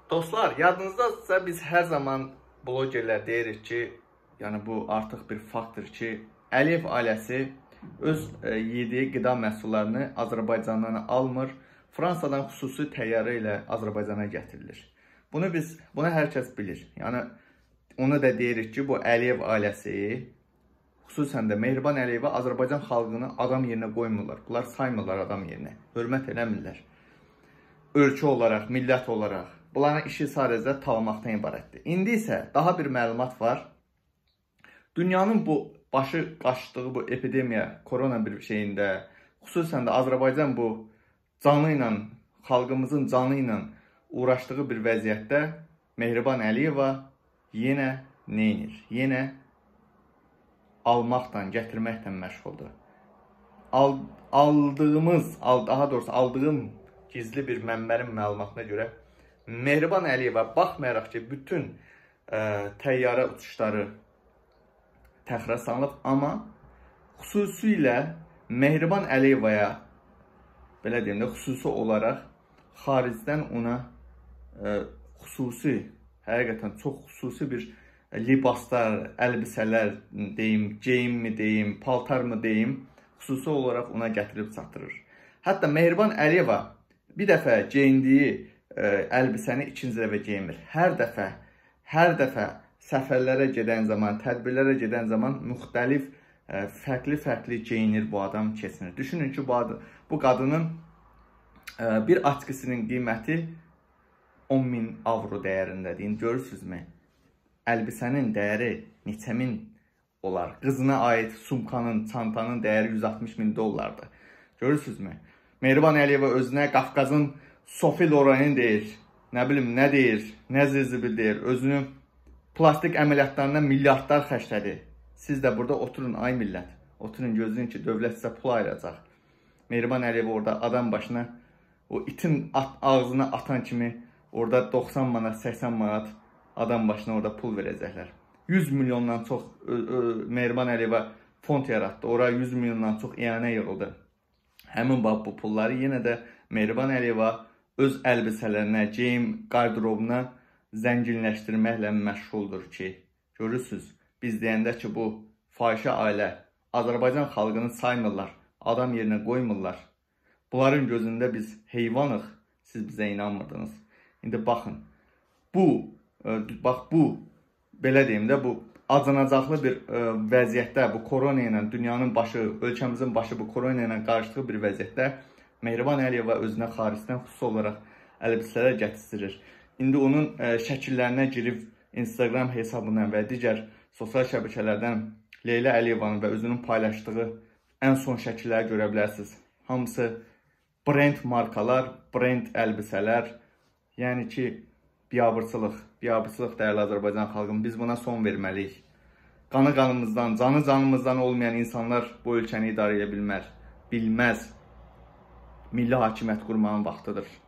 Dostlar, yadınızdadsa biz hər zaman blogerlər deyirik ki, yəni bu artıq bir faktdır ki, Əliyev ailəsi öz yediyi qida məhsullarını Azərbaycandan almır, Fransadan xüsusi təyyarə ilə Azərbaycana gətirilir. Bunu hər kəs bilir. Yəni onu da deyirik ki, bu Əliyev ailəsi, xüsusən də Mehriban Əliyeva Azərbaycan xalqını adam yerinə qoymurlar. Bunlar saymırlar adam yerinə, hörmət eləmirlər. Ölkə olaraq, millət olaraq. Bunların işi sadəcə tanımaqdan ibarətdir. İndi isə daha bir məlumat var. Dünyanın bu başı qaçdığı bu epidemiya, korona bir şeyində, xüsusən də Azərbaycan bu canı ilə, xalqımızın canı ilə uğraşdığı bir vəziyyətdə Mehriban Əliyeva yenə neynir? Yenə almaqla, gətirməklə məşğuldur. Aldığım gizli bir mənbərin məlumatına görə Mehriban Əliyeva baxmayaraq ki, bütün təyyarə uçuşları təxirə salınıb, amma xüsusilə Mehriban Əliyevaya, belə deyim də, xüsusi olaraq xaricdən ona xüsusi, həqiqətən çox xüsusi bir libaslar, əlbisələr deyim, geyimmi deyim, paltarmı deyim, xüsusi olaraq ona gətirib çatdırır. Hətta Mehriban Əliyeva bir dəfə geyindiyi əlbisəni ikinci dəfə geyinmir. Hər dəfə səfərlərə gedən zaman, tədbirlərə gedən zaman müxtəlif, fərqli geyinir bu adam keçinir. Düşünün ki, bu qadının bir atkısının qiyməti 10.000 avro dəyərindədir. Görürsünüzmü? Əlbisənin dəyəri neçə min olar? Qızına aid sumkanın, çantanın dəyəri 160.000 dollardır. Görürsünüzmü? Mehriban Əliyeva özünə Qafqazın Sofi Lorain deyir, nə bilim, nə deyir, nə zirzibil deyir, özünü plastik əməliyyatlarına milyardlar xərclədi. Siz də burada oturun, ay millət, oturun gözləyin ki, dövlət sizə pul ayıracaq. Mehriban Əliyeva orada adam başına, o itin ağzına atan kimi, orada 90 manat, 80 manat adam başına orada pul verəcəklər. 100 milyondan çox Mehriban Əliyeva fond yaratdı, oraya 100 milyondan çox iyanə yığıldı. Həmin bu pulları yenə də Mehriban Əliyeva öz əlbisələrinə, geyim qardırobuna zənginləşdirməklə məşğuldur ki, görürsünüz, biz deyəndə ki, bu fahişə ailə Azərbaycan xalqını saymırlar, adam yerinə qoymurlar. Bunların gözündə biz heyvanıq, siz bizə inanmırdınız. İndi baxın, bu, belə deyim də, bu acınacaqlı bir vəziyyətdə, bu korona ilə dünyanın başı, ölkəmizin başı bu korona ilə qarışdığı bir vəziyyətdə Mehriban Əliyeva özünə xaricdən xüsusi olaraq əlbisələr gətizdirir. İndi onun şəkillərinə girib Instagram hesabından və digər sosial şəbəkələrdən Leyla Əliyevanın və özünün paylaşdığı ən son şəkilləri görə bilərsiniz. Hamısı brend markalar, brend əlbisələr. Yəni ki, biabırçılıq dəyərli Azərbaycan xalqım, biz buna son verməliyik. Qanı qanımızdan, canı canımızdan olmayan insanlar bu ölkəni idarə edə bilməz. Milli hakimiyyət qurmağın vaxtıdır.